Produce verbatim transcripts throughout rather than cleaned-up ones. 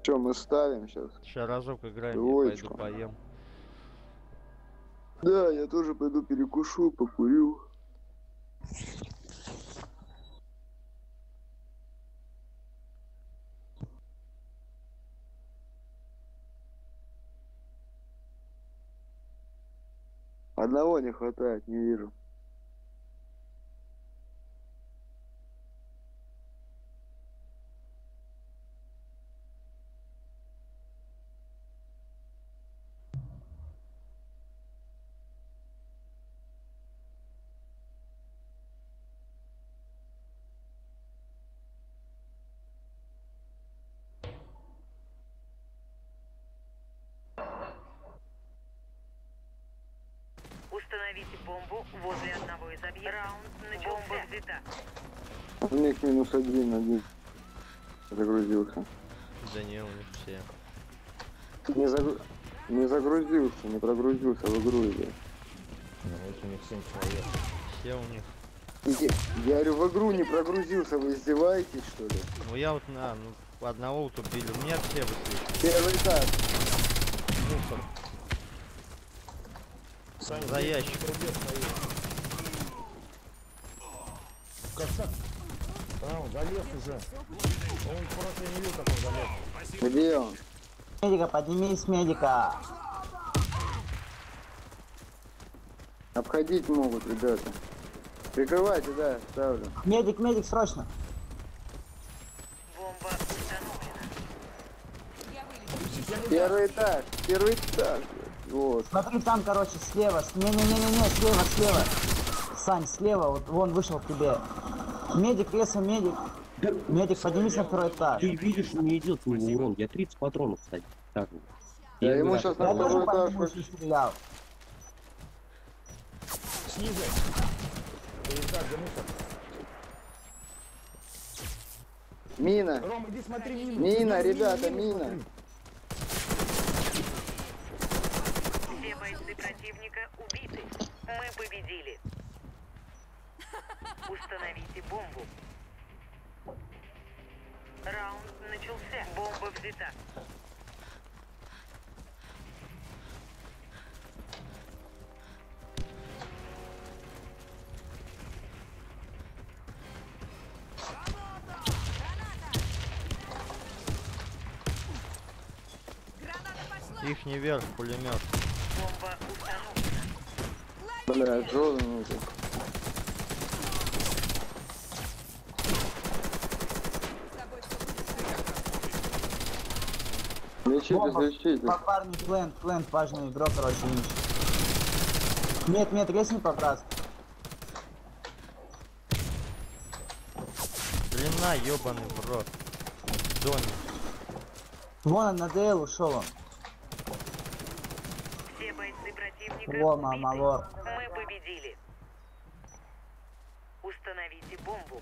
Че, мы ставим сейчас? Сейчас разок играем, Двоечку. я пойду поем. Да, я тоже пойду перекушу, покурю. Одного не хватает, не вижу. Установите бомбу возле одного из объектов. Раунд начался. Бомба взята. У них минус один, один. Загрузился. Да не, у них все. Не, загру... не загрузился, не прогрузился в игру идет. Ну, вот у них семь человек. Все у них. Я, я говорю, в игру не прогрузился, вы издеваетесь, что ли? Ну я вот на, ну, одного вот убили. У меня все высвечивают. Первый этаж. Мусор. Сань, За ящик. Как так? А, он залез уже. Он просто не видел, как он залез. Где он? Медика, поднимись, медика. Обходить могут, ребята. Прикрывайте, да, ставлю. Медик, медик, срочно. Бомба установлена. Первый этаж, первый этаж. Вот. Смотри, там, короче, слева. Не-не-не-не, слева, слева. Сань, слева, вот вон вышел к тебе. Медик, леса, медик. Медик, поднимись на второй этаж. Ты видишь, не идет с него урон. Я тридцать патронов, кстати. Так. Я ему сейчас на Я тоже второй по этаж нему хочу. стрелял. Снизу. Перезад, где мусор? Мина. Ром, иди смотри мину. Мина, Иди, ребята, мину мина. смотри. Все бойцы противника убиты. Мы победили. Установите бомбу. Раунд начался. Бомба взята. Их не вверх, пулемет. Бомба установлена. Бля, жёлтый это. Лечитесь, Бомба. лечитесь. По парню, плент, плент, важный игрок, короче, Винч. Нет, нет, резни покрас. Длина, ёбаный в рот. Доник. Вон он на ДЛ ушел он. Все бойцы противника Во, убиты. мамалор. Мы победили. Установите бомбу.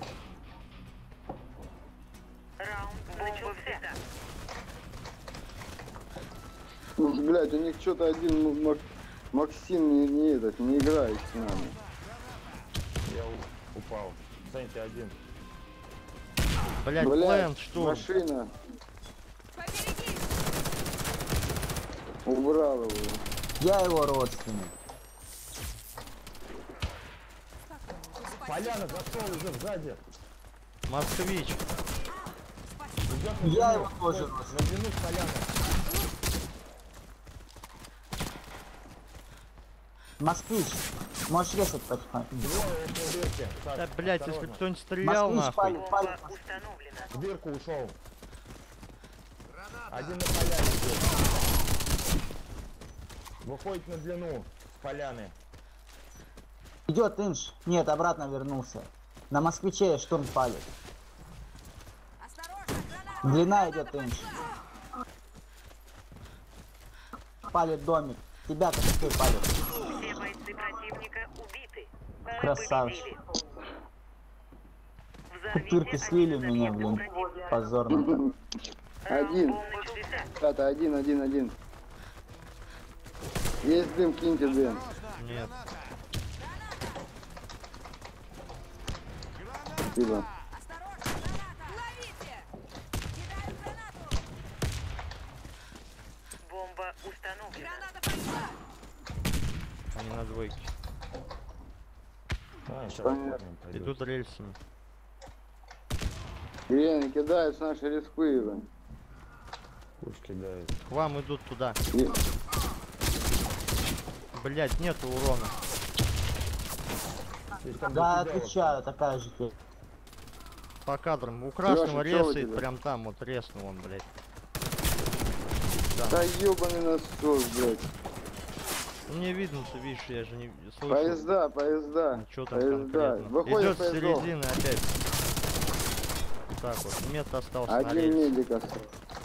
Раунд начался. Блять, у них что-то один ну, Мак... Максим не, не этот, не играет с нами. Я у- упал. Сань, ты один. Блять, Блять, плент, что? машина. Убрал его. Я его родственник. Поляна зашел уже сзади. Москвич. Идет на Я длину. его тоже На родственник. длину с поляны. Москвич, можешь резать потихоньку. Двое около дырки. Саш, Да, блять, если осторожно. бы кто-нибудь стрелял, Москвич, нахуй. палит, Бомба палит. установлена. В дырку ушел. Один на поляне идет. Выходит на длину с поляны. Идет инш. Нет, обратно вернулся. На москвиче штурм палит. Длина идет инш. Палит домик. Тебя как палит. Все бойцы противника убиты. Мы Красавчик. победили. Взорвите Тырки слили один из меня, объектов блин. противника. Позорно. Один. Раунд начался. Ребята, один, один, один. Есть дым, киньте дым. Нет. Спасибо. на двойке. А, сейчас Понятно. пойдет. Идут рельсами. Блин, кидаются наши респы, блин. Пусть кидает. К вам идут туда. И- Блять, нету урона. Здесь там Да, закидало. отвечаю, такая же фигня. По кадрам. У красного Лёша, чё у ресает тебя? прям там, вот резнул он, блять. Да ёбаный насос, блядь. Ну, мне видно, ты видишь, я же не слышу. Поезда, поезда. Ну, чё там Поезда. конкретно? Выходим Идет с с поездов. середины опять. Так вот, мет остался на Один рельсе. медик остался.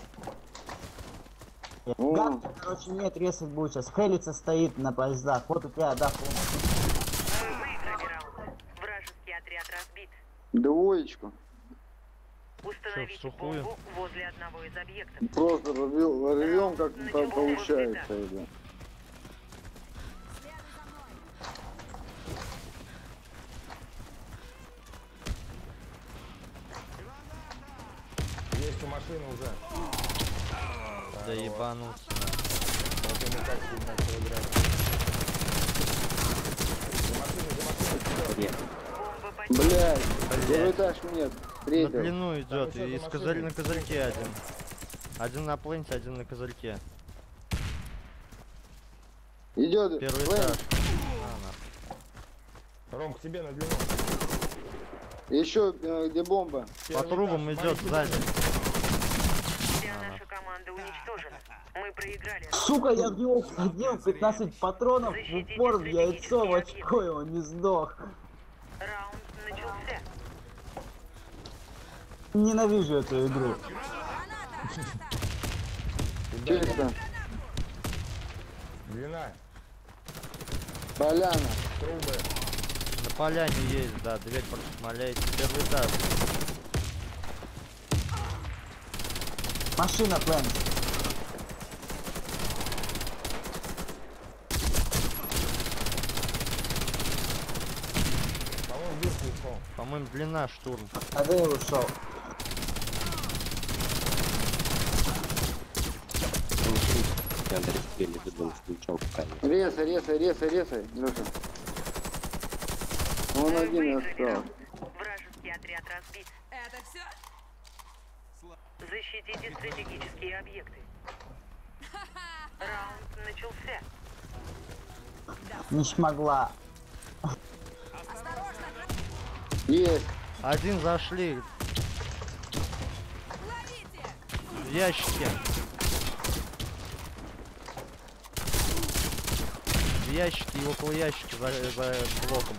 О. Гад, короче, нет, резать будет сейчас. Хелица стоит на поездах. Вот у тебя, да, помню. Вы выиграли раунд. Вражеский отряд разбит. Двоечку. Установите сухую? бомбу возле одного из объектов. Просто рвем, рвем как Раунд по- начался. получается. Это. Есть у машины уже. Да ебануться. Вот ему как сильно начал играть. За машиной, за машиной, Нет. Бомба потеряна. Блядь, Блядь. первый этаж нет. На Третий. длину идет, Там ещё и за с козырь машиной. на козырьке один. Один на пленте, один на козырьке. Идет. Первый Флэм. этаж. А, Ром, к тебе на длину. Еще э, где бомба. По Первый трубам этаж, идет смотрите, сзади. Вся наша команда уничтожена. Мы проиграли. Сука, я в него входил, пятнадцать патронов в упор в яйцо, в очко, и он не сдох. Раунд начался. Ненавижу эту игру. Чисто. Длина, Поляна. трубы. На поляне есть, да, дверь просмоляет. Первый этаж. Машина, плен. По-моему, вверх ушел. По-моему, длина штурм. Один ушел. Надо расстрелять, думал, включал камеру. Резай, резай, резай, резай. Леша. Он Мы один выиграли остался. раунд. Вражеский отряд разбит. Это все? Защитите стратегические объекты. Раунд начался. Не смогла. Есть. Один зашли. В ящике. В ящике и около ящика за, за блоком.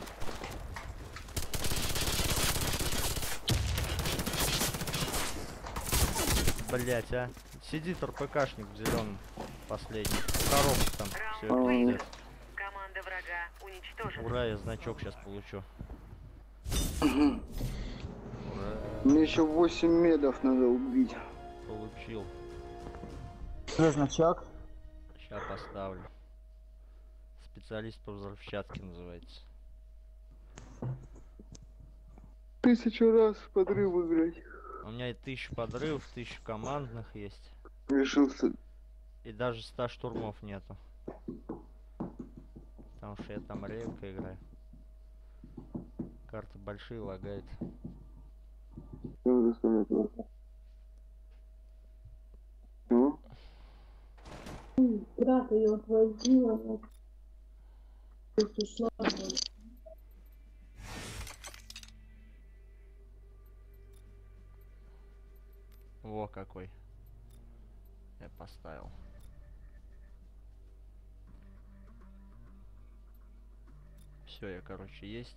Блять, а. Сидит РПКшник в зеленом последний. Коробка там. Все, Раунд Ой. выигран. Команда врага уничтожена. Ура, я значок сейчас получу. Ура, Мне еще восемь медов надо убить. получил. Где значок? Сейчас поставлю. Специалист по взрывчатке называется. Тысячу раз в подрыв играть. У меня и тысяча подрывов, тысяча командных есть. Решился. И даже ста штурмов нету. Потому что я там редко играю. Карты большие, лагает. Что рассказать можно? Ну? Брат ее отвозила, вот. Ушла. Во какой. Я поставил. Все, я, короче, есть.